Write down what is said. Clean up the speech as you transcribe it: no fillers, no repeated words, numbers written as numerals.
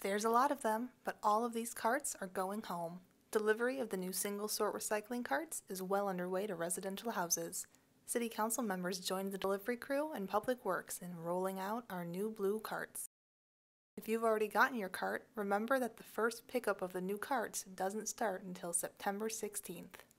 There's a lot of them, but all of these carts are going home. Delivery of the new single-sort recycling carts is well underway to residential houses. City Council members joined the delivery crew and Public Works in rolling out our new blue carts. If you've already gotten your cart, remember that the first pickup of the new carts doesn't start until September 16th.